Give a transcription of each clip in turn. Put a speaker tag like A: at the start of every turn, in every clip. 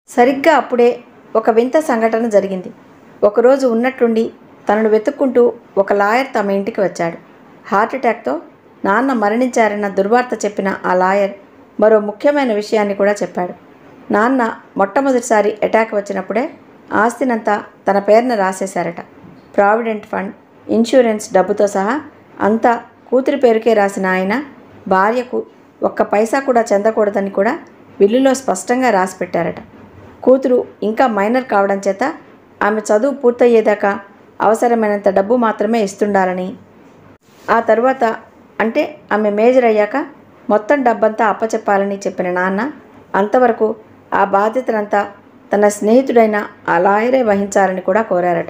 A: సరిగ్గా అప్పుడే ఒక వింత సంఘటన జరిగింది. ఒకరోజు ఉన్నట్టుండి తనను వెతుక్కుంటూ ఒక లాయర్ తమ ఇంటికి వచ్చాడు. హార్ట్అటాక్తో నాన్న మరణించారన్న దుర్వార్త చెప్పిన ఆ లాయర్ మరో ముఖ్యమైన విషయాన్ని కూడా చెప్పాడు. నాన్న మొట్టమొదటిసారి అటాక్ వచ్చినప్పుడే ఆస్తినంతా తన పేరున రాసేశారట. ప్రావిడెంట్ ఫండ్, ఇన్సూరెన్స్ డబ్బుతో సహా అంతా కూతురి పేరుకే రాసిన ఆయన భార్యకు ఒక్క పైసా కూడా చెందకూడదని కూడా విల్లులో స్పష్టంగా రాసి పెట్టారట. కూతురు ఇంకా మైనర్ కావడం చేత ఆమె చదువు పూర్తయ్యేదాకా అవసరమైనంత డబ్బు మాత్రమే ఇస్తుండాలని, ఆ తరువాత అంటే ఆమె మేజర్ అయ్యాక మొత్తం డబ్బంతా అప్పచెప్పాలని చెప్పిన నాన్న అంతవరకు ఆ బాధ్యతనంతా తన స్నేహితుడైన ఆ లాయరే వహించాలని కూడా కోరారట.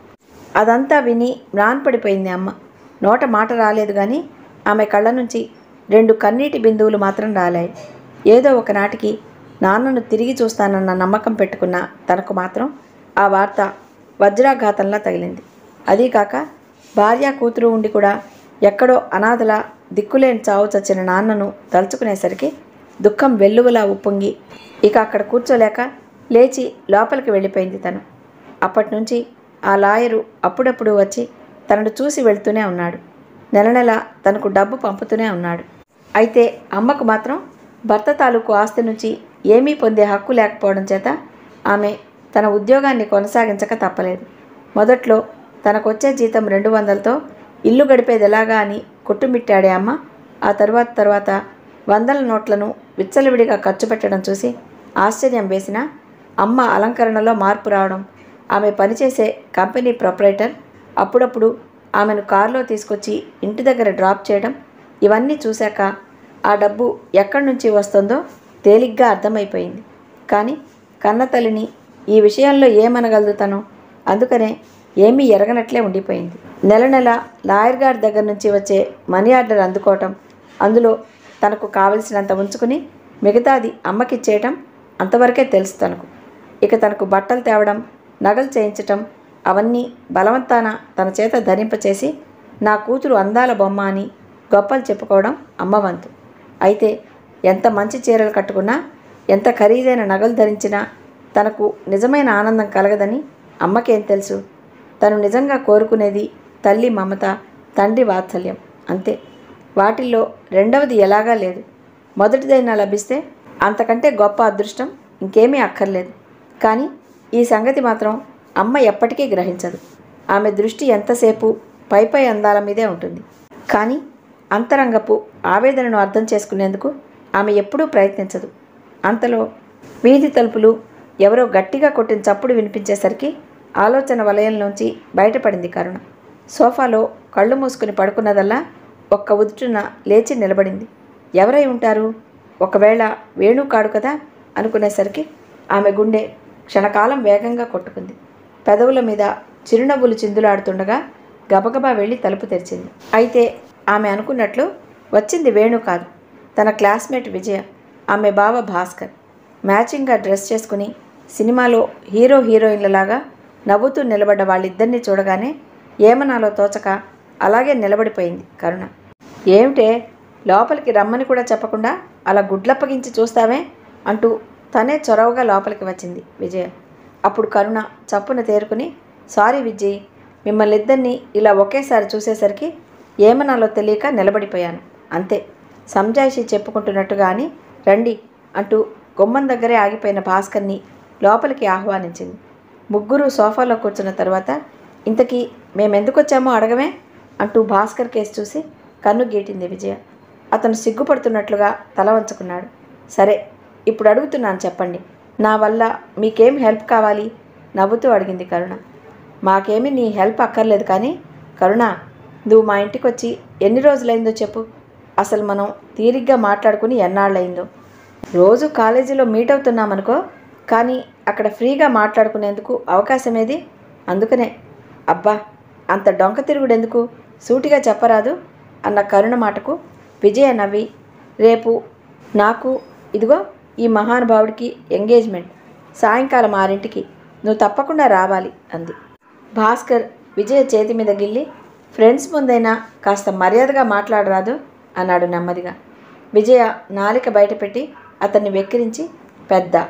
A: అదంతా విని మ్రాన్పడిపోయింది అమ్మ. నోట మాట రాలేదు కానీ ఆమె కళ్ళ నుంచి 2 కన్నీటి బిందువులు మాత్రం రాలాయి. ఏదో ఒకనాటికి నాన్నను తిరిగి చూస్తానన్న నమ్మకం పెట్టుకున్న తనకు మాత్రం ఆ వార్త వజ్రాఘాతంలా తగిలింది. అదీకాక భార్య కూతురు ఉండి కూడా ఎక్కడో అనాథలా దిక్కులేని చావు చచ్చిన నాన్నను తలుచుకునేసరికి దుఃఖం వెల్లువలా ఉప్పొంగి ఇక అక్కడ కూర్చోలేక లేచి లోపలికి వెళ్ళిపోయింది తను. అప్పటినుంచి ఆ లాయరు అప్పుడప్పుడు వచ్చి తనను చూసి వెళ్తూనే ఉన్నాడు. నెల నెల తనకు డబ్బు పంపుతూనే ఉన్నాడు. అయితే అమ్మకు మాత్రం భర్త తాలూకు ఆస్తి నుంచి ఏమీ పొందే హక్కు లేకపోవడం చేత ఆమె తన ఉద్యోగాన్ని కొనసాగించక తప్పలేదు. మొదట్లో తనకొచ్చే జీతం 200తో ఇల్లు గడిపేది ఎలాగా అని కొట్టుమిట్టాడే అమ్మ ఆ తర్వాత వందల నోట్లను విచ్చలవిడిగా ఖర్చు పెట్టడం చూసి ఆశ్చర్యం వేసినా అమ్మ అలంకరణలో మార్పు రావడం, ఆమె పనిచేసే కంపెనీ ప్రొపరేటర్ అప్పుడప్పుడు ఆమెను కారులో తీసుకొచ్చి ఇంటి దగ్గర డ్రాప్ చేయడం, ఇవన్నీ చూశాక ఆ డబ్బు ఎక్కడి నుంచి వస్తుందో తేలిగ్గా అర్థమైపోయింది. కానీ కన్నతల్లిని ఈ విషయంలో ఏమనగలదు తను? అందుకనే ఏమీ ఎరగనట్లే ఉండిపోయింది. నెల నెల లాయర్ గారి దగ్గర నుంచి వచ్చే మనీ ఆర్డర్ అందుకోవటం, అందులో తనకు కావలసినంత ఉంచుకుని మిగతాది అమ్మకిచ్చేయటం అంతవరకే తెలుసు తనకు. ఇక తనకు బట్టలు తేవడం, నగలు చేయించటం అవన్నీ బలవంతాన తన చేత ధరింపచేసి నా కూతురు అందాల బొమ్మ అని గొప్పలు చెప్పుకోవడం అమ్మ వంతు. అయితే ఎంత మంచి చీరలు కట్టుకున్నా, ఎంత ఖరీదైన నగలు ధరించినా తనకు నిజమైన ఆనందం కలగదని అమ్మకేం తెలుసు? తను నిజంగా కోరుకునేది తల్లి మమత, తండ్రి వాత్సల్యం అంతే. వాటిల్లో రెండవది ఎలాగా లేదు. మొదటిదైనా లభిస్తే అంతకంటే గొప్ప అదృష్టం ఇంకేమీ అక్కర్లేదు. కానీ ఈ సంగతి మాత్రం అమ్మ ఎప్పటికీ గ్రహించదు. ఆమె దృష్టి ఎంతసేపు పై అందాల మీదే ఉంటుంది. కానీ అంతరంగపు ఆవేదనను అర్థం చేసుకునేందుకు ఆమె ఎప్పుడూ ప్రయత్నించదు. అంతలో వీధి తలుపులు ఎవరో గట్టిగా కొట్టిన చప్పుడు వినిపించేసరికి ఆలోచన వలయంలోంచి బయటపడింది కరుణ. సోఫాలో కళ్ళు మూసుకుని పడుకున్నదల్లా ఒక్క ఉదుటున లేచి నిలబడింది. ఎవరై ఉంటారు? ఒకవేళ వేణు కాడు కదా అనుకునేసరికి ఆమె గుండె క్షణకాలం వేగంగా కొట్టుకుంది. పెదవుల మీద చిరునవ్వులు చిందులాడుతుండగా గబగబా వెళ్ళి తలుపు తెరిచింది. అయితే ఆమె అనుకున్నట్లు వచ్చింది వేణు కాదు, తన క్లాస్మేట్ విజయ. ఆమె బావ భాస్కర్. మ్యాచింగ్గా డ్రెస్ చేసుకుని సినిమాలో హీరో హీరోయిన్లలాగా నవ్వుతూ నిలబడ్డ వాళ్ళిద్దరినీ చూడగానే ఏమనాలో తోచక అలాగే నిలబడిపోయింది కరుణ. ఏమిటే, లోపలికి రమ్మని కూడా చెప్పకుండా అలా గుడ్లప్పగించి చూస్తావే అంటూ తనే చొరవగా లోపలికి వచ్చింది విజయ. అప్పుడు కరుణ చప్పున తేరుకుని, సారీ విజయ్, మిమ్మల్ని ఇద్దరినీ ఇలా ఒకేసారి చూసేసరికి ఏమనాలో తెలియక నిలబడిపోయాను అంతే, సంజాయిషి చెప్పుకుంటున్నట్టుగా అని రండి అంటూ గుమ్మం దగ్గరే ఆగిపోయిన భాస్కర్ని లోపలికి ఆహ్వానించింది. ముగ్గురు సోఫాలో కూర్చున్న తర్వాత ఇంతకీ మేమెందుకు వచ్చామో అడగమే అంటూ భాస్కర్ కేసు చూసి కన్ను గీటింది విజయ. అతను సిగ్గుపడుతున్నట్లుగా తల వంచుకున్నాడు. సరే, ఇప్పుడు అడుగుతున్నాను చెప్పండి, నా వల్ల మీకేం హెల్ప్ కావాలి? నవ్వుతూ అడిగింది కరుణ. మాకేమీ నీ హెల్ప్ అక్కర్లేదు కానీ కరుణ, నువ్వు మా ఇంటికి వచ్చి ఎన్ని రోజులైందో చెప్పు. అసలు మనం తీరిగ్గా మాట్లాడుకుని ఎన్నాళ్ళయిందో. రోజు కాలేజీలో మీట్ అవుతున్నామనుకో, కానీ అక్కడ ఫ్రీగా మాట్లాడుకునేందుకు అవకాశం ఏది? అందుకనే. అబ్బా, అంత డొంక తిరుగుడెందుకు, సూటిగా చెప్పరాదు అన్న కరుణ మాటకు విజయ నవ్వి, రేపు నాకు ఇదిగో ఈ మహానుభావుడికి ఎంగేజ్మెంట్, సాయంకాలం 6ంటికి, నువ్వు తప్పకుండా రావాలి అంది. భాస్కర్ విజయ చేతి మీద గిల్లి, ఫ్రెండ్స్ ముందైనా కాస్త మర్యాదగా మాట్లాడరాదు అన్నాడు నెమ్మదిగా. విజయ నాలిక బయటపెట్టి అతన్ని వెక్కిరించి, పెద్ద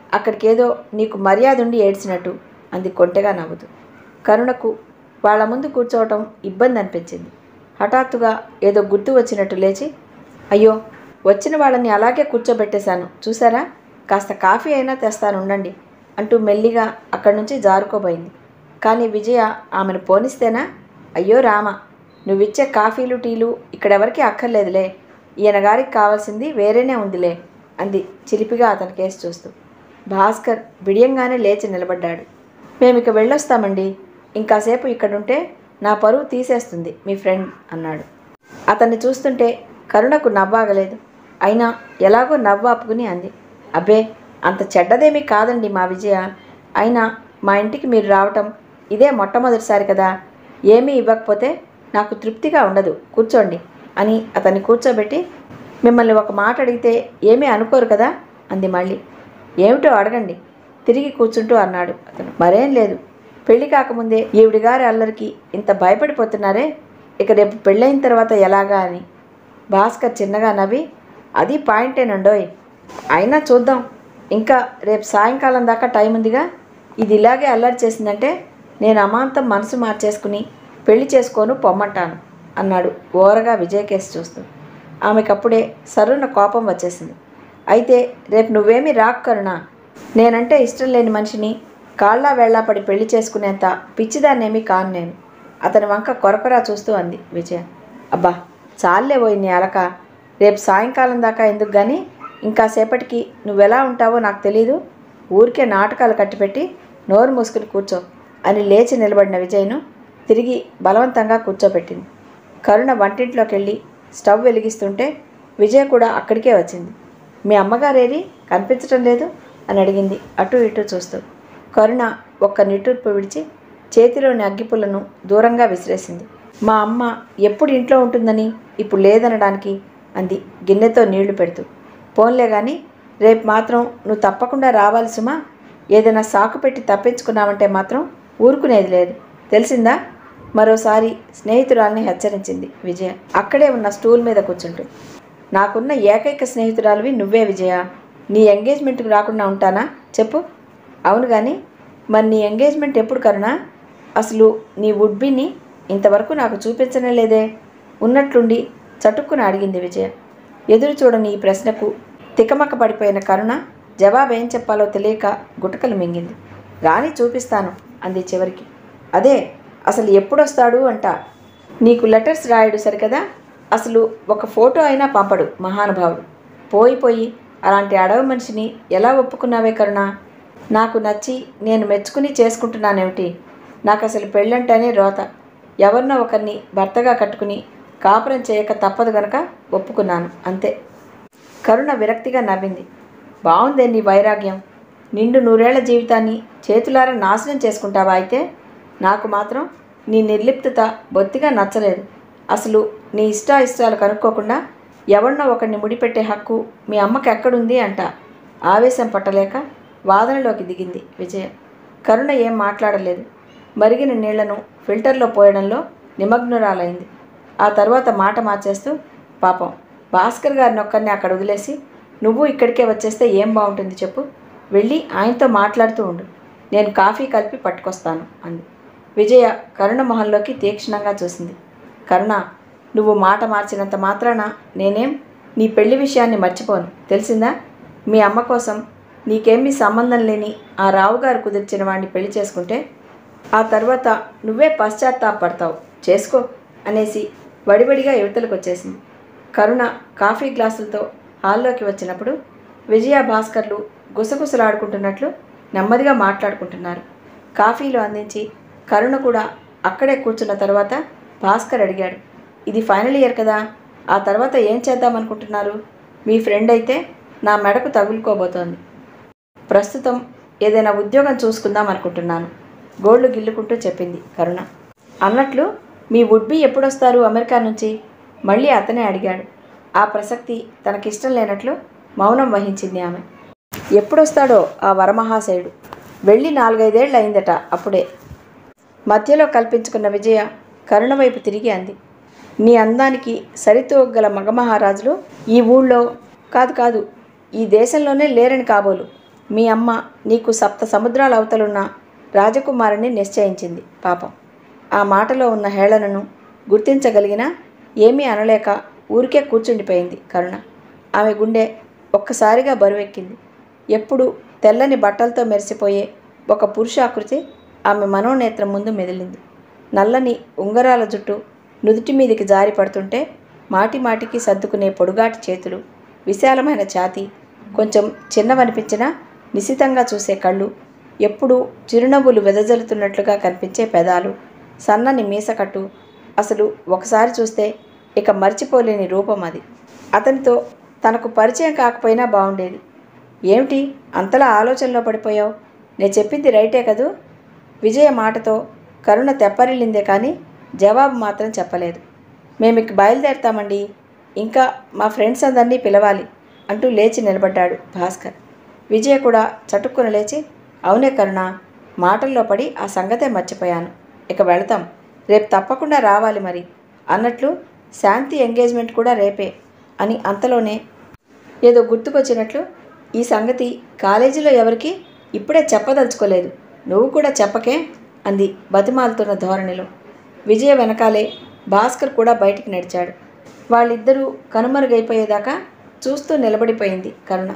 A: అక్కడికేదో నీకు మర్యాద ఉండి ఏడ్చినట్టు అంది కొంటెగా నవ్వుతూ. కరుణకు వాళ్ళ ముందు కూర్చోవటం ఇబ్బంది అనిపించింది. హఠాత్తుగా ఏదో గుర్తు వచ్చినట్టు లేచి, అయ్యో, వచ్చిన వాళ్ళని అలాగే కూర్చోబెట్టేశాను చూసారా, కాస్త కాఫీ అయినా తెస్తాను ఉండండి అంటూ మెల్లిగా అక్కడి నుంచి జారుకోబోయింది. కానీ విజయ ఆమెను పోనిస్తేనా, అయ్యో రామ, నువ్విచ్చే కాఫీలు టీలు ఇక్కడెవరికి అక్కర్లేదులే, ఈయన గారికి కావాల్సింది వేరేనే ఉందిలే అంది చిలిపిగా అతని కేసు చూస్తూ. భాస్కర్ బిడియంగానే లేచి నిలబడ్డాడు. మేమిక వెళ్ళొస్తామండి, ఇంకాసేపు ఇక్కడుంటే నా పరువు తీసేస్తుంది మీ ఫ్రెండ్ అన్నాడు. అతన్ని చూస్తుంటే కరుణకు నవ్వాగలేదు. అయినా ఎలాగో నవ్వు ఆపుకుని అంది, అబ్బే, అంత చెడ్డదేమీ కాదండి మా విజయ. అయినా మా ఇంటికి మీరు రావటం ఇదే మొట్టమొదటిసారి కదా, ఏమీ ఇవ్వకపోతే నాకు తృప్తిగా ఉండదు, కూర్చోండి అని అతన్ని కూర్చోబెట్టి, మిమ్మల్ని ఒక మాట అడిగితే ఏమీ అనుకోరు కదా అంది మళ్ళీ. ఏమిటో అడగండి తిరిగి కూర్చుంటూ అన్నాడు అతను. మరేం లేదు, పెళ్లి కాకముందే ఈవిడిగారి అల్లరికి ఇంత భయపడిపోతున్నారే, ఇక రేపు పెళ్ళైన తర్వాత ఎలాగా అని. భాస్కర్ చిన్నగా నవ్వి, అది పాయింటేనండోయ్, అయినా చూద్దాం, ఇంకా రేపు సాయంకాలం దాకా టైం ఉందిగా, ఇది ఇలాగే అల్లరి చేసిందంటే నేను అమాంతం మనసు మార్చేసుకుని పెళ్లి చేసుకోను పొమ్మంటాను అన్నాడు ఓరగా విజయ్ కేసు చూస్తూ. ఆమెకప్పుడే సర్రున కోపం వచ్చేసింది. అయితే రేపు నువ్వేమీ రాకు కరుణ, నేనంటే ఇష్టం లేని మనిషిని కాళ్ళా వేళ్ళా పడి పెళ్లి చేసుకునేంత పిచ్చిదాన్నేమీ కాను నేను. అతని వంక కొరకొరా చూస్తూ అంది విజయ. అబ్బా చాలే పోయి నీ అలక, రేపు సాయంకాలం దాకా ఎందుకు కానీ, ఇంకాసేపటికి నువ్వెలా ఉంటావో నాకు తెలీదు, ఊరికే నాటకాలు కట్టిపెట్టి నోరు మూసుకుని కూర్చో అని లేచి నిలబడిన విజయ్ను తిరిగి బలవంతంగా కూర్చోబెట్టింది. కరుణ వంటింట్లోకి వెళ్ళి స్టవ్ వెలిగిస్తుంటే విజయ కూడా అక్కడికే వచ్చింది. మీ అమ్మగారేరి కనిపించటం లేదు అని అడిగింది అటు ఇటు చూస్తూ. కరుణ ఒక్క నిట్టూర్పు విడిచి చేతిలోని అగ్గిపుల్లను దూరంగా విసిరేసింది. మా అమ్మ ఎప్పుడు ఇంట్లో ఉంటుందని ఇప్పుడు లేదనడానికి అంది గిన్నెతో నీళ్లు పెడుతూ. పోన్లే కానీ రేపు మాత్రం నువ్వు తప్పకుండా రావాలి సుమా, ఏదైనా సాకు పెట్టి తప్పించుకున్నావంటే మాత్రం ఊరుకునేది లేదు, తెలిసిందా మరోసారి స్నేహితురాల్ని హెచ్చరించింది విజయ అక్కడే ఉన్న స్టూల్ మీద కూర్చుంటూ. నాకున్న ఏకైక స్నేహితురాలివి నువ్వే విజయ, నీ ఎంగేజ్మెంట్కి రాకుండా ఉంటానా చెప్పు. అవును కానీ మరి నీ ఎంగేజ్మెంట్ ఎప్పుడు కరుణా, అసలు నీ వుడ్బీని ఇంతవరకు నాకు చూపించనే లేదే ఉన్నట్లుండి చటుక్కున అడిగింది విజయ. ఎదురు చూడని ఈ ప్రశ్నకు తికమక పడిపోయిన కరుణ జవాబేం చెప్పాలో తెలియక గుటకలు మింగింది. రాని చూపిస్తాను అంది చివరికి. అదే అసలు ఎప్పుడొస్తాడు అంట, నీకు లెటర్స్ రాయడు సరికదా, అసలు ఒక ఫోటో అయినా పంపడు మహానుభావుడు. పోయి అలాంటి అడవి మనిషిని ఎలా ఒప్పుకున్నావే కరుణ, నాకు నచ్చి నేను మెచ్చుకుని చేసుకుంటున్నానేమిటి, నాకు అసలు పెళ్ళంటేనే రోత, ఎవరినో ఒకరిని భర్తగా కట్టుకుని కాపురం చేయక తప్పదు గనక ఒప్పుకున్నాను అంతే. కరుణ విరక్తిగా నవ్వింది. బాగుందే నీ వైరాగ్యం, నిండు నూరేళ్ల జీవితాన్ని చేతులారా నాశనం చేసుకుంటావా అయితే. నాకు మాత్రం నీ నిర్లిప్తత బొత్తిగా నచ్చలేదు. అసలు నీ ఇష్టాయిష్టాలు కనుక్కోకుండా ఎవరినో ఒకరిని ముడిపెట్టే హక్కు మీ అమ్మకి ఎక్కడుంది అంట. ఆవేశం పట్టలేక వాదనలోకి దిగింది విజయ. కరుణ ఏం మాట్లాడలేదు. మరిగిన నీళ్లను ఫిల్టర్లో పోయడంలో నిమగ్నురాలైంది. ఆ తర్వాత మాట మార్చేస్తూ, పాపం భాస్కర్ గారిని ఒక్కరిని అక్కడ వదిలేసి నువ్వు ఇక్కడికే వచ్చేస్తే ఏం బాగుంటుంది చెప్పు, వెళ్ళి ఆయనతో మాట్లాడుతూ ఉండు, నేను కాఫీ కలిపి పట్టుకొస్తాను అంది. విజయ కరుణ మొహంలోకి తీక్షణంగా చూసింది. కరుణ, నువ్వు మాట మార్చినంత మాత్రాన నేనేం నీ పెళ్లి విషయాన్ని మర్చిపోను, తెలిసిందా. మీ అమ్మ కోసం నీకేమీ సంబంధం లేని ఆ రావుగారు కుదిర్చిన వాడిని పెళ్లి చేసుకుంటే ఆ తర్వాత నువ్వే పశ్చాత్తాపడతావు, చేసుకో అనేసి వడివడిగా యువతలకు వచ్చేసింది. కరుణ కాఫీ గ్లాసులతో హాల్లోకి వచ్చినప్పుడు విజయ భాస్కర్లు గుసగుసలాడుకుంటున్నట్లు నెమ్మదిగా మాట్లాడుకుంటున్నారు. కాఫీలు అందించి కరుణ కూడా అక్కడే కూర్చున్న తర్వాత భాస్కర్ అడిగాడు, ఇది ఫైనల్ ఇయర్ కదా, ఆ తర్వాత ఏం చేద్దామనుకుంటున్నారు. మీ ఫ్రెండ్ అయితే నా మెడకు తగులుకోబోతోంది. ప్రస్తుతం ఏదైనా ఉద్యోగం చూసుకుందాం అనుకుంటున్నాను, గోళ్లు గిల్లుకుంటూ చెప్పింది కరుణ. అన్నట్లు మీ వుడ్బీ ఎప్పుడొస్తారు అమెరికా నుంచి మళ్ళీ అతనే అడిగాడు. ఆ ప్రసక్తి తనకిష్టం లేనట్లు మౌనం వహించింది ఆమె. ఎప్పుడొస్తాడో ఆ వరమహాశయుడు, వెళ్ళి 4-5 ఏళ్ళు అయిందట అప్పుడే. మధ్యలో కల్పించుకున్న విజయ కరుణ వైపు తిరిగి అంది, నీ అందానికి సరితూగల మగమహారాజులు ఈ ఊళ్ళో కాదు ఈ దేశంలోనే లేరని కాబోలు. మీ అమ్మ నీకు 7 సముద్రాల అవతలున్న రాజకుమారుని నిశ్చయించింది పాపం. ఆ మాటలో ఉన్న హేళనను గుర్తించగలిగినా ఏమీ అనలేక ఊరికే కూర్చుండిపోయింది కరుణ. ఆమె గుండె ఒక్కసారిగా బరువెక్కింది. ఎప్పుడు తెల్లని బట్టలతో మెరిసిపోయే ఒక పురుషాకృతి ఆమె మనోనేత్రం ముందు మెదిలింది. నల్లని ఉంగరాల జుట్టు నుదుటి మీదికి జారి పడుతుంటే మాటిమాటికి సర్దుకునే పొడుగాటి చేతులు, విశాలమైన ఛాతీ, కొంచెం చిన్నవనిపించినా నిశితంగా చూసే కళ్ళు, ఎప్పుడూ చిరునవ్వులు వెదజల్లుతున్నట్లుగా కనిపించే పెదాలు, సన్నని మీసకట్టు, అసలు ఒకసారి చూస్తే ఇక మర్చిపోలేని రూపం అది. అతనితో తనకు పరిచయం కాకపోయినా బాగుండేది. ఏమిటి అంతలా ఆలోచనలో పడిపోయావు? నేను చెప్పింది రైటే కదూ? విజయ మాటతో కరుణ తెప్పరిల్లిందే కానీ జవాబు మాత్రం చెప్పలేదు. మేమిక బయలుదేరుతామండి, ఇంకా మా ఫ్రెండ్స్ అందరినీ పిలవాలి అంటూ లేచి నిలబడ్డాడు భాస్కర్. విజయ కూడా చటుక్కున లేచి, అవునే కరుణ, మాటల్లో పడి ఆ సంగతే మర్చిపోయాను, ఇక వెళతాం, రేపు తప్పకుండా రావాలి మరి అన్నట్లు శాంతి ఎంగేజ్మెంట్ కూడా రేపే అని అంతలోనే ఏదో గుర్తుకొచ్చినట్లు, ఈ సంగతి కాలేజీలో ఎవరికి ఇప్పుడే చెప్పదలుచుకోలేదు, నువ్వు కూడా చెప్పకే అంది బతిమాలుతున్న ధోరణిలో. విజయ వెనకాలే భాస్కర్ కూడా బయటికి నడిచాడు. వాళ్ళిద్దరూ కనుమరుగైపోయేదాకా చూస్తూ నిలబడిపోయింది కరుణ.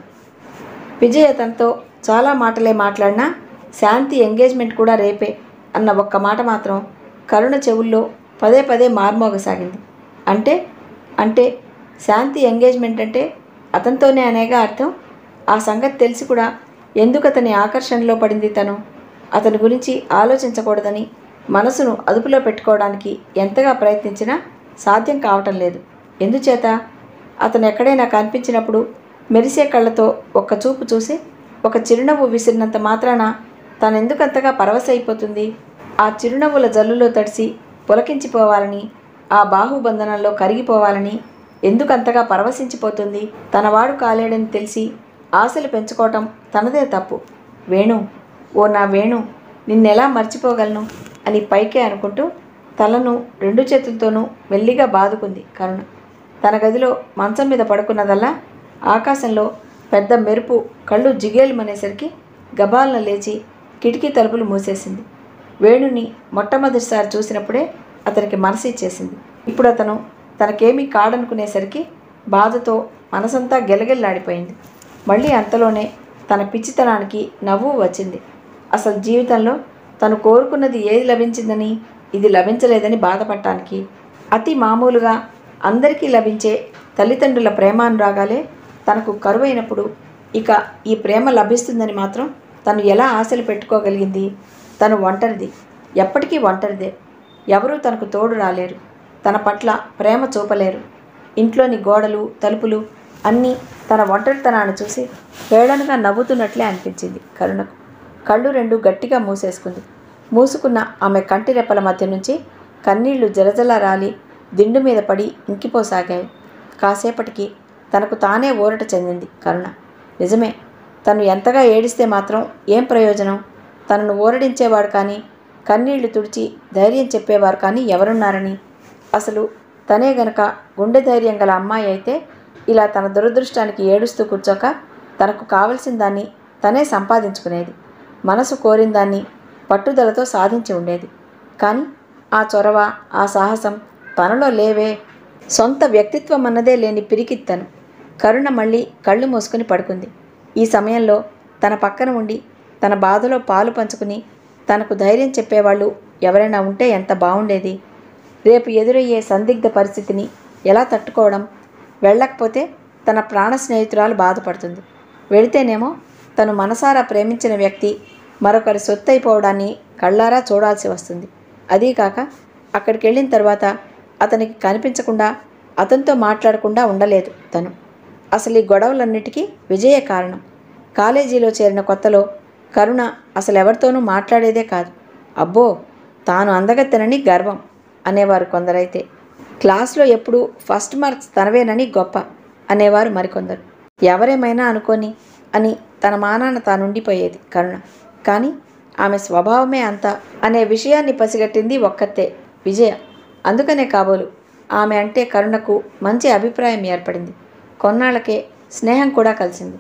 A: విజయ తనతో చాలా మాటలే మాట్లాడినా శాంతి ఎంగేజ్మెంట్ కూడా రేపే అన్న ఒక్క మాట మాత్రం కరుణ చెవుల్లో పదే పదే మార్మోగసాగింది. అంటే అంటే శాంతి ఎంగేజ్మెంట్ అంటే అతనితోనే అనేగా అర్థం? ఆ సంగతి తెలిసి కూడా ఎందుకు అతని ఆకర్షణలో పడింది తను? అతని గురించి ఆలోచించకూడదని మనసును అదుపులో పెట్టుకోవడానికి ఎంతగా ప్రయత్నించినా సాధ్యం కావటం లేదు. ఎందుచేత? అతను ఎక్కడైనా కనిపించినప్పుడు మెరిసే కళ్ళతో ఒక్క చూపు చూసి ఒక చిరునవ్వు విసిరినంత మాత్రాన తనెందుకంతగా పరవశైపోతుంది? ఆ చిరునవ్వుల జల్లులో తడిసి పులకించిపోవాలని, ఆ బాహుబంధనంలో కరిగిపోవాలని ఎందుకంతగా పరవశించిపోతుంది? తనవాడు కాలేడని తెలిసి ఆశలు పెంచుకోవటం తనదే తప్పు. వేణు, ఓ నా వేణు, నిన్నెలా మర్చిపోగలను అని పైకే అనుకుంటూ తలను 2 చేతులతోనూ మెల్లిగా బాదుకుంది కరుణ. తన గదిలో మంచం మీద పడుకున్నదల్లా ఆకాశంలో పెద్ద మెరుపు కళ్ళు జిగేలుమనేసరికి గబాలన లేచి కిటికీ తలుపులు మూసేసింది. వేణుని మొట్టమొదటిసారి చూసినప్పుడే అతనికి మనసు ఇచ్చేసింది. ఇప్పుడు అతను తనకేమీ కాడనుకునేసరికి బాధతో మనసంతా గెలగెల్లాడిపోయింది. మళ్ళీ అంతలోనే తన పిచ్చితనానికి నవ్వు వచ్చింది. అసలు జీవితంలో తను కోరుకున్నది ఏది లభించిందని, ఇది లభించలేదని బాధపడటానికి. అతి మామూలుగా అందరికీ లభించే తల్లిదండ్రుల ప్రేమానురాగాలే తనకు కరువైనప్పుడు ఇక ఈ ప్రేమ లభిస్తుందని మాత్రం తను ఎలా ఆశలు పెట్టుకోగలిగింది? తను ఒంటరిది, ఎప్పటికీ ఒంటరిదే. ఎవరూ తనకు తోడు రాలేరు, తన పట్ల ప్రేమ చూపలేరు. ఇంట్లోని గోడలు, తలుపులు అన్నీ తన ఒంటరితనాన్ని చూసి హేళనగా నవ్వుతున్నట్లే అనిపించింది కరుణకు. కళ్ళు 2 గట్టిగా మూసేసుకుంది. మూసుకున్న ఆమె కంటి రెప్పల మధ్య నుంచి కన్నీళ్లు జలజల రాలి దిండు మీద పడి ఇంకిపోసాగాయి. కాసేపటికి తనకు తానే ఊరట చెందింది కరుణ. నిజమే, తను ఎంతగా ఏడిస్తే మాత్రం ఏం ప్రయోజనం? తనను ఊరడించేవాడు కానీ, కన్నీళ్లు తుడిచి ధైర్యం చెప్పేవారు కానీ ఎవరున్నారని? అసలు తనే గనక గుండె ధైర్యం గల అమ్మాయి అయితే ఇలా తన దురదృష్టానికి ఏడుస్తూ కూర్చోక తనకు కావలసిన దాన్ని తనే సంపాదించుకునేది. మనసు కోరిందాన్ని పట్టుదలతో సాధించి ఉండేది. కానీ ఆ చొరవ, ఆ సాహసం తనలో లేవే. సొంత వ్యక్తిత్వం అన్నదే లేని పిరికిత్తను. కరుణ మళ్ళీ కళ్ళు మూసుకుని పడుకుంది. ఈ సమయంలో తన పక్కన ఉండి తన బాధలో పాలు పంచుకుని తనకు ధైర్యం చెప్పేవాళ్ళు ఎవరైనా ఉంటే ఎంత బాగుండేది. రేపు ఎదురయ్యే సందిగ్ధ పరిస్థితిని ఎలా తట్టుకోవడం? వెళ్ళకపోతే తన ప్రాణ స్నేహితురాలు బాధపడుతుంది. వెళితేనేమో తను మనసారా ప్రేమించిన వ్యక్తి మరొకరి సొత్తైపోవడాన్ని కళ్ళారా చూడాల్సి వస్తుంది. అదీకాక అక్కడికి వెళ్ళిన తర్వాత అతనికి కనిపించకుండా, అతనితో మాట్లాడకుండా ఉండలేదు తను. అసలు ఈ గొడవలన్నిటికీ విజయే కారణం. కాలేజీలో చేరిన కొత్తలో కరుణ అసలు ఎవరితోనూ మాట్లాడేదే కాదు. అబ్బో, తాను అందగత్తెనని గర్వం అనేవారు కొందరైతే. క్లాస్లో ఎప్పుడూ ఫస్ట్ మార్క్స్ తనవేనని గొప్ప అనేవారు మరికొందరు. ఎవరేమైనా అనుకోని అని తన మానాన తానుండిపోయేది కరుణ. కానీ ఆమె స్వభావమే అంతా అనే విషయాన్ని పసిగట్టింది ఒక్కతే, విజయ. అందుకనే కాబోలు ఆమె అంటే కరుణకు మంచి అభిప్రాయం ఏర్పడింది. కొన్నాళ్లకే స్నేహం కూడా కలిసింది.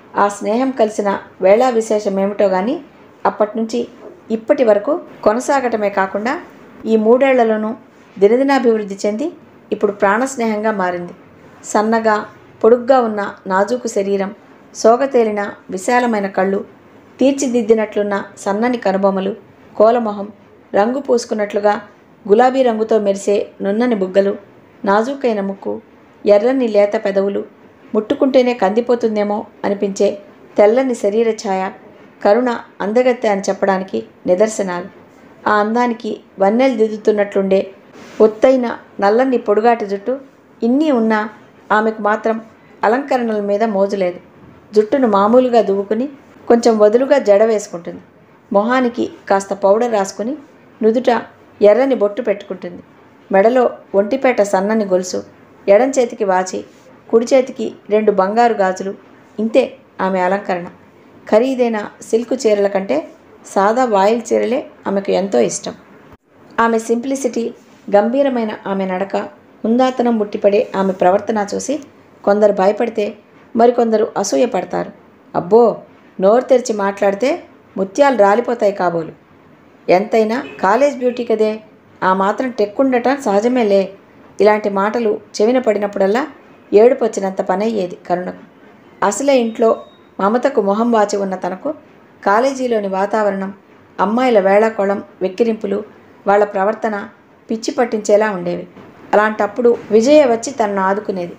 A: ఆ స్నేహం కలిసిన వేళా విశేషమేమిటో కానీ అప్పటినుంచి ఇప్పటి వరకు కొనసాగటమే కాకుండా ఈ 3 ఏళ్లలోనూ దినదినాభివృద్ధి చెంది ఇప్పుడు ప్రాణస్నేహంగా మారింది. సన్నగా పొడుగ్గా ఉన్న నాజూకు శరీరం, సోగతేలిన విశాలమైన కళ్ళు, తీర్చిదిద్దినట్లున్న సన్నని కనుబొమలు, కోలమొహం, రంగు పూసుకున్నట్లుగా గులాబీ రంగుతో మెరిసే నున్నని బుగ్గలు, నాజూకైన ముక్కు, ఎర్రని లేత పెదవులు, ముట్టుకుంటేనే కందిపోతుందేమో అనిపించే తెల్లని శరీర ఛాయ, కరుణ అందగత్తె అని చెప్పడానికి నిదర్శనాలు. ఆ అందానికి వన్నెలు దిద్దుతున్నట్లుండే ఒత్తైన నల్లని పొడుగాటి జుట్టు ఇన్ని ఉన్నా ఆమెకు మాత్రం అలంకరణల మీద మోజులేదు. జుట్టును మామూలుగా దువ్వుకుని కొంచెం వదులుగా జడ వేసుకుంటుంది. మొహానికి కాస్త పౌడర్ రాసుకుని నుదుట ఎర్రని బొట్టు పెట్టుకుంటుంది. మెడలో ఒంటిపేట సన్నని గొలుసు, ఎడం చేతికి వాచి, కుడి చేతికి 2 బంగారు గాజులు. ఇంతే ఆమె అలంకరణ. ఖరీదైన సిల్కు చీరల కంటే సాదా వాయిల్ చీరలే ఆమెకు ఎంతో ఇష్టం. ఆమె సింప్లిసిటీ, గంభీరమైన ఆమె నడక, హుందాతనం ముట్టిపడే ఆమె ప్రవర్తన చూసి కొందరు భయపడితే మరికొందరు అసూయపడతారు. అబ్బో, నోరు తెరిచి మాట్లాడితే ముత్యాలు రాలిపోతాయి కాబోలు. ఎంతైనా కాలేజ్ బ్యూటీ కదే, ఆ మాత్రం టెక్కుండటం సహజమేలే. ఇలాంటి మాటలు చెవిన పడినప్పుడల్లా ఏడుపు వచ్చినంత పనయ్యేది కరుణకు. అసలే ఇంట్లో మమతకు మొహం వాచి ఉన్న తనకు కాలేజీలోని వాతావరణం, అమ్మాయిల వేళాకోళం, వెక్కిరింపులు, వాళ్ళ ప్రవర్తన పిచ్చి పట్టించేలా ఉండేవి. అలాంటప్పుడు విజయ వచ్చి తనను ఆదుకునేది.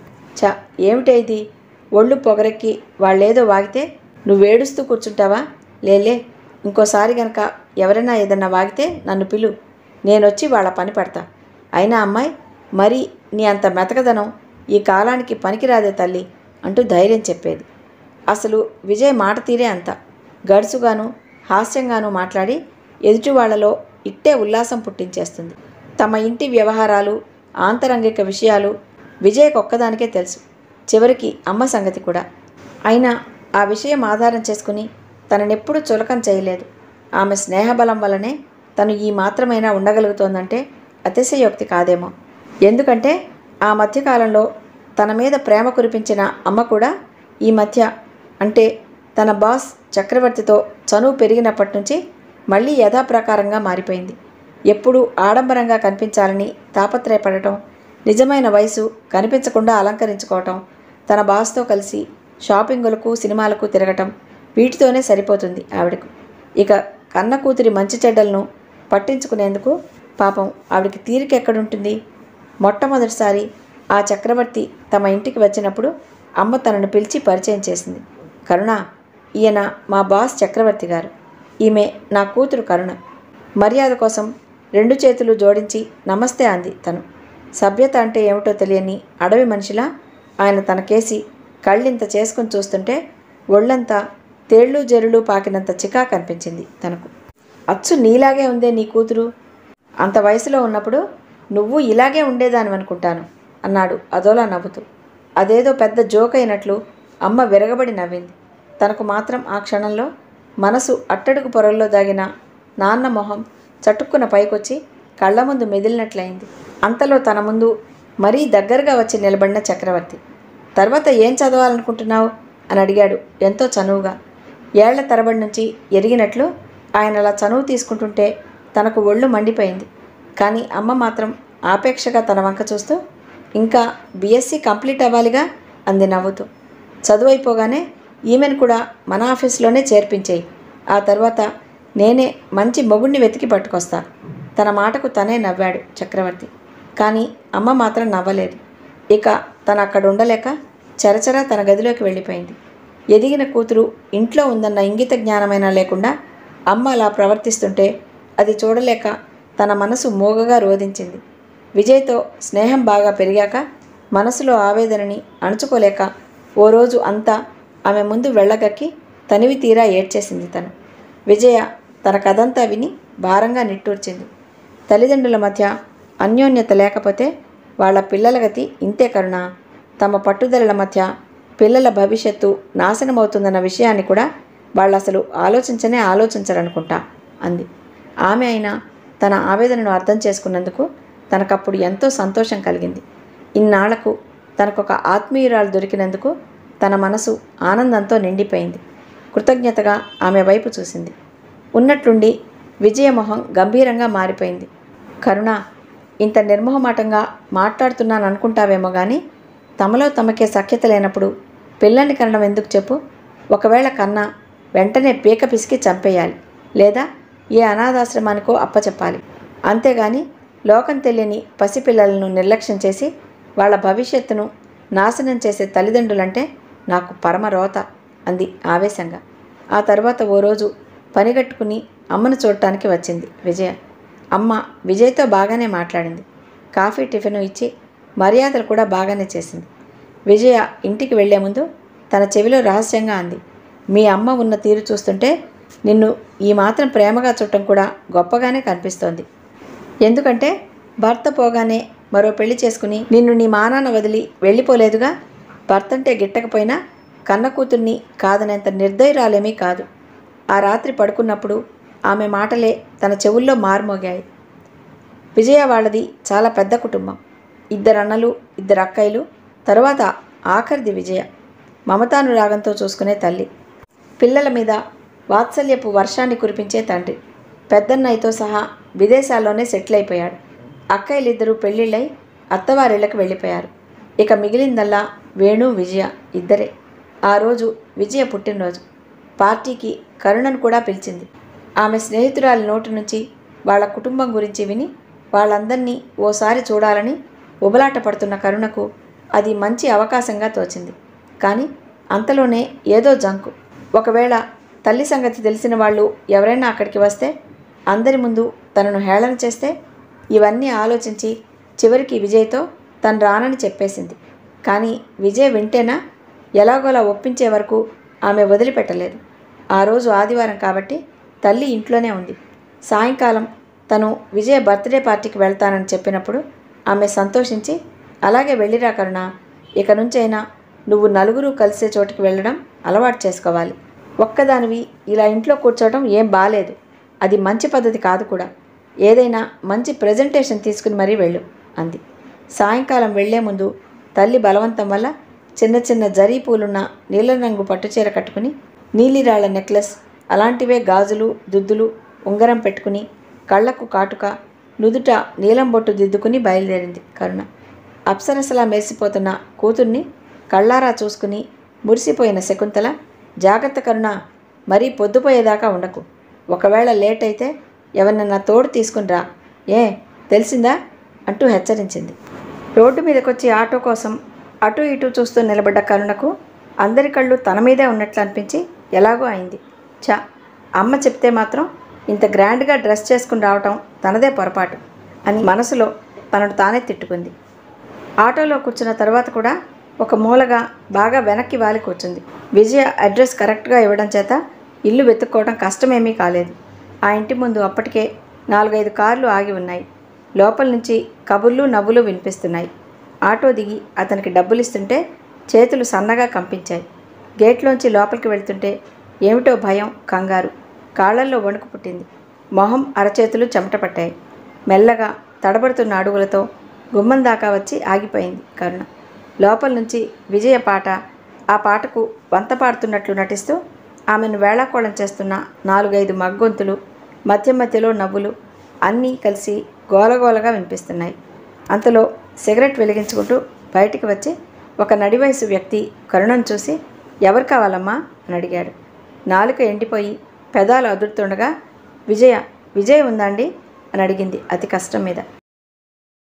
A: ఏమిటే ఇది, ఒళ్ళు పొగరెక్కి వాళ్ళేదో వాగితే నువ్వేడుస్తూ కూర్చుంటావా? లేలే, ఇంకోసారి గనక ఎవరైనా ఏదన్నా వాగితే నన్ను పిలు, నేనొచ్చి వాళ్ళ పని పడతా. అయినా అమ్మాయి, మరి నీ అంత మెతకదనం ఈ కాలానికి పనికిరాదే తల్లి అంటూ ధైర్యం చెప్పేది. అసలు విజయ్ మాట తీరే అంత గడుసుగాను హాస్యంగాను మాట్లాడి ఎదుటి వాళ్లలో ఇట్టే ఉల్లాసం పుట్టించేస్తుంది. తమ ఇంటి వ్యవహారాలు, ఆంతరంగిక విషయాలు విజయ్కి ఒక్కదానికే తెలుసు, చివరికి అమ్మ సంగతి కూడా. అయినా ఆ విషయం ఆధారం చేసుకుని తననెప్పుడూ చులకం చేయలేదు. ఆమె స్నేహబలం వల్లనే తను ఈ మాత్రమైనా ఉండగలుగుతోందంటే అతిశయోక్తి కాదేమో. ఎందుకంటే ఆ మధ్యకాలంలో తన మీద ప్రేమ కురిపించిన అమ్మ కూడా ఈ మధ్య, అంటే తన బాస్ చక్రవర్తితో చనువు పెరిగినప్పటి నుంచి మళ్ళీ యథాప్రకారంగా మారిపోయింది. ఎప్పుడూ ఆడంబరంగా కనిపించాలని తాపత్రయపడటం, నిజమైన వయసు కనిపించకుండా అలంకరించుకోవటం, తన బాస్తో కలిసి షాపింగులకు, సినిమాలకు తిరగటం, వీటితోనే సరిపోతుంది ఆవిడకు. ఇక కన్న కూతురి మంచి చెడ్డలను పట్టించుకునేందుకు పాపం ఆవిడికి తీరికెక్కడుంటుంది? మొట్టమొదటిసారి ఆ చక్రవర్తి తమ ఇంటికి వచ్చినప్పుడు అమ్మ తనను పిలిచి పరిచయం చేసింది. కరుణ, ఈయన మా బాస్ చక్రవర్తి గారు, ఈమె నా కూతురు కరుణ. మర్యాద కోసం 2 చేతులు జోడించి నమస్తే అంది తను. సభ్యత అంటే ఏమిటో తెలియని అడవి మనిషిలా ఆయన తనకేసి కళ్ళింత చేసుకుని చూస్తుంటే ఒళ్ళంతా తేళ్ళు జెరులు పాకినంత చికా కనిపించింది తనకు. అచ్చు నీలాగే ఉందే నీ కూతురు, అంత వయసులో ఉన్నప్పుడు నువ్వు ఇలాగే ఉండేదానివనుకుంటాను అన్నాడు అదోలా నవ్వుతూ. అదేదో పెద్ద జోక్ అయినట్లు అమ్మ విరగబడి నవ్వింది. తనకు మాత్రం ఆ క్షణంలో మనసు అట్టడుగు పొరల్లో దాగిన నాన్న మొహం చటుక్కున పైకొచ్చి కళ్ళ ముందు మెదిలినట్లయింది. అంతలో తన ముందు మరీ దగ్గరగా వచ్చి నిలబడిన చక్రవర్తి, తర్వాత ఏం చదవాలనుకుంటున్నావు అని అడిగాడు ఎంతో చనువుగా. ఏళ్ల తరబడి నుంచి ఎరిగినట్లు ఆయన అలా చనువు తీసుకుంటుంటే తనకు ఒళ్ళు మండిపోయింది. కానీ అమ్మ మాత్రం ఆపేక్షగా తన వంక చూస్తూ, ఇంకా బీఎస్సీ కంప్లీట్ అవ్వాలిగా అంది నవ్వుతూ. చదువు అయిపోగానే ఈమెను కూడా మన ఆఫీస్లోనే చేర్పించేయి, ఆ తర్వాత నేనే మంచి మొగుడిని వెతికి పట్టుకొస్తా. తన మాటకు తనే నవ్వాడు చక్రవర్తి. కానీ అమ్మ మాత్రం నవ్వలేదు. ఇక తను అక్కడ ఉండలేక చరచరా తన గదిలోకి వెళ్ళిపోయింది. ఎదిగిన కూతురు ఇంట్లో ఉందన్న ఇంగిత జ్ఞానమైనా లేకుండా అమ్మ అలా ప్రవర్తిస్తుంటే అది చూడలేక తన మనసు మూగగా రోధించింది. విజయ్తో స్నేహం బాగా పెరిగాక మనసులో ఆవేదనని అణుచుకోలేక ఓ రోజు అంతా ఆమె ముందు వెళ్ళగక్కి తనివి తీరా ఏడ్చేసింది తను. విజయ తన కథంతా విని భారంగా నిట్టూర్చింది. తల్లిదండ్రుల మధ్య అన్యోన్యత లేకపోతే వాళ్ళ పిల్లల గతి ఇంతే కరుణ. తమ పట్టుదలల మధ్య పిల్లల భవిష్యత్తు నాశనమవుతుందన్న విషయాన్ని కూడా వాళ్ళు అసలు ఆలోచించరనుకుంటా అంది. ఆమె అయినా తన ఆవేదనను అర్థం చేసుకున్నందుకు తనకప్పుడు ఎంతో సంతోషం కలిగింది. ఇన్నాళ్లకు తనకొక ఆత్మీయురాలు దొరికినందుకు తన మనసు ఆనందంతో నిండిపోయింది. కృతజ్ఞతగా ఆమె వైపు చూసింది. ఉన్నట్లుండి విజయమొహం గంభీరంగా మారిపోయింది. కరుణ, ఇంత నిర్మోహమాటంగా మాట్లాడుతున్నాననుకుంటావేమో కానీ తమలో తమకే సఖ్యత లేనప్పుడు పిల్లల్ని కనడం ఎందుకు చెప్పు? ఒకవేళ కన్నా వెంటనే పీక పిసికి చంపేయాలి, లేదా ఏ అనాథాశ్రమానికో అప్పచెప్పాలి. అంతేగాని లోకం తెలియని పసిపిల్లలను నిర్లక్ష్యం చేసి వాళ్ళ భవిష్యత్తును నాశనం చేసే తల్లిదండ్రులంటే నాకు పరమరోత అంది ఆవేశంగా. ఆ తర్వాత ఓ రోజు పనిగట్టుకుని అమ్మను చూడటానికి వచ్చింది విజయ. అమ్మ విజయ్తో బాగానే మాట్లాడింది. కాఫీ టిఫిన్ ఇచ్చి మర్యాదలు కూడా బాగానే చేసింది. విజయ ఇంటికి వెళ్లే ముందు తన చెవిలో రహస్యంగా అంది, మీ అమ్మ ఉన్న తీరు చూస్తుంటే నిన్ను ఈ మాత్రం ప్రేమగా చూడటం కూడా గొప్పగానే కనిపిస్తోంది. ఎందుకంటే భర్త పోగానే మరో పెళ్లి చేసుకుని నిన్ను నీ మానాన వదిలి వెళ్ళిపోలేదుగా. భర్త అంటే గిట్టకపోయినా కన్న కూతుర్ని కాదనేంత నిర్దయురాలేమీ కాదు. ఆ రాత్రి పడుకున్నప్పుడు ఆమె మాటలే తన చెవుల్లో మారుమోగాయి. విజయ వాళ్ళది చాలా పెద్ద కుటుంబం. 2 అన్నలు, 2 అక్కయ్యలు, తరువాత ఆఖరిది విజయ. మమతానురాగంతో చూసుకునే తల్లి, పిల్లల మీద వాత్సల్యపు వర్షాన్ని కురిపించే తండ్రి. పెద్దన్నయ్యతో సహా విదేశాల్లోనే సెటిల్ అయిపోయాడు. అక్కయ్యలిద్దరూ పెళ్ళిళ్ళై అత్తవారిళ్లకు వెళ్ళిపోయారు. ఇక మిగిలిందల్లా వేణు, విజయ ఇద్దరే. ఆ రోజు విజయ పుట్టినరోజు. పార్టీకి కరుణను కూడా పిలిచింది. ఆమె స్నేహితురాలి నోటి నుంచి వాళ్ళ కుటుంబం గురించి విని వాళ్ళందరినీ ఓసారి చూడాలని ఉబలాట పడుతున్న కరుణకు అది మంచి అవకాశంగా తోచింది. కానీ అంతలోనే ఏదో జంకు. ఒకవేళ తల్లి సంగతి తెలిసిన వాళ్ళు ఎవరైనా అక్కడికి వస్తే, అందరి ముందు తనను హేళన చేస్తే, ఇవన్నీ ఆలోచించి చివరికి విజయ్తో తను రానని చెప్పేసింది. కానీ విజయ్ వింటేనా? ఎలాగోలా ఒప్పించే వరకు ఆమె వదిలిపెట్టలేదు. ఆ రోజు ఆదివారం కాబట్టి తల్లి ఇంట్లోనే ఉంది. సాయంకాలం తను విజయ బర్త్డే పార్టీకి వెళ్తానని చెప్పినప్పుడు ఆమె సంతోషించి, అలాగే వెళ్ళిరా కరుణ, ఇక నుంచైనా నువ్వు నలుగురు కలిసే చోటికి వెళ్ళడం అలవాటు చేసుకోవాలి. ఒక్కదానివి ఇలా ఇంట్లో కూర్చోవడం ఏం బాలేదు. అది మంచి పద్ధతి కాదు కూడా. ఏదైనా మంచి ప్రెజెంటేషన్ తీసుకుని మరీ వెళ్ళు అంది. సాయంకాలం వెళ్లే ముందు తల్లి బలవంతం వల్ల చిన్న చిన్న జరీ పూలున్న నీలం రంగు పట్టుచీర కట్టుకుని, నీలిరాళ్ల నెక్లెస్, అలాంటివే గాజులు, దుద్దులు, ఉంగరం పెట్టుకుని, కళ్లకు కాటుక, నుదుట నీలం బొట్టు దిద్దుకుని బయలుదేరింది కరుణ. అప్సరసలా మెరిసిపోతున్న కూతుర్ని కళ్ళారా చూసుకుని మురిసిపోయిన శకుంతల, జాగ్రత్త కరుణ, మరీ పొద్దుపోయేదాకా ఉండకు. ఒకవేళ లేట్ అయితే ఎవరినన్నా తోడు తీసుకుని రా, ఏ తెలిసిందా అంటూ హెచ్చరించింది. రోడ్డు మీదకొచ్చి ఆటో కోసం అటు ఇటు చూస్తూ నిలబడ్డ కరుణకు అందరి కళ్ళు తన మీదే ఉన్నట్లు అనిపించి ఎలాగో అయింది. అమ్మ చెప్తే మాత్రం ఇంత గ్రాండ్గా డ్రెస్ చేసుకుని రావటం తనదే పొరపాటు అని మనసులో తనను తానే తిట్టుకుంది. ఆటోలో కూర్చున్న తర్వాత కూడా ఒక మూలగా బాగా వెనక్కి వాలి కూర్చుంది. విజయ అడ్రస్ కరెక్ట్గా ఇవ్వడం చేత ఇల్లు వెతుక్కోవడం కష్టమేమీ కాలేదు. ఆ ఇంటి ముందు అప్పటికే 4-5 కార్లు ఆగి ఉన్నాయి. లోపల నుంచి కబుర్లు, నవ్వులు వినిపిస్తున్నాయి. ఆటో దిగి అతనికి డబ్బులిస్తుంటే చేతులు సన్నగా కంపించాయి. గేట్లోంచి లోపలికి వెళ్తుంటే ఏమిటో భయం, కంగారు. కాళ్లల్లో వణుకు పుట్టింది. మొహం, అరచేతులు చెమట పట్టాయి. మెల్లగా తడబడుతున్న అడుగులతో గుమ్మం దాకా వచ్చి ఆగిపోయింది కరుణ. లోపల నుంచి విజయ పాట, ఆ పాటకు వంత పాడుతున్నట్లు నటిస్తూ ఆమెను వేళాకోళం చేస్తున్న 4-5 మగ్గొంతులు, మధ్య మధ్యలో నవ్వులు అన్నీ కలిసి గోలగోలగా వినిపిస్తున్నాయి. అంతలో సిగరెట్ వెలిగించుకుంటూ బయటికి వచ్చి ఒక నడివయసు వ్యక్తి కరుణను చూసి, ఎవరు కావాలమ్మా అని అడిగాడు. నాలుక ఎండిపోయి పెదాలు అదురుతుండగా, విజయ ఉందా అండి అని అడిగింది అతి కష్టం మీద.